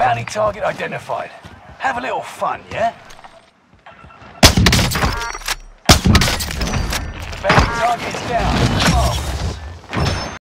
Bounty target identified. Have a little fun, yeah? Bounty target's down. Come on.